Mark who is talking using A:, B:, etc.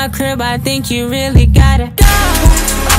A: my crib, I think you really gotta go.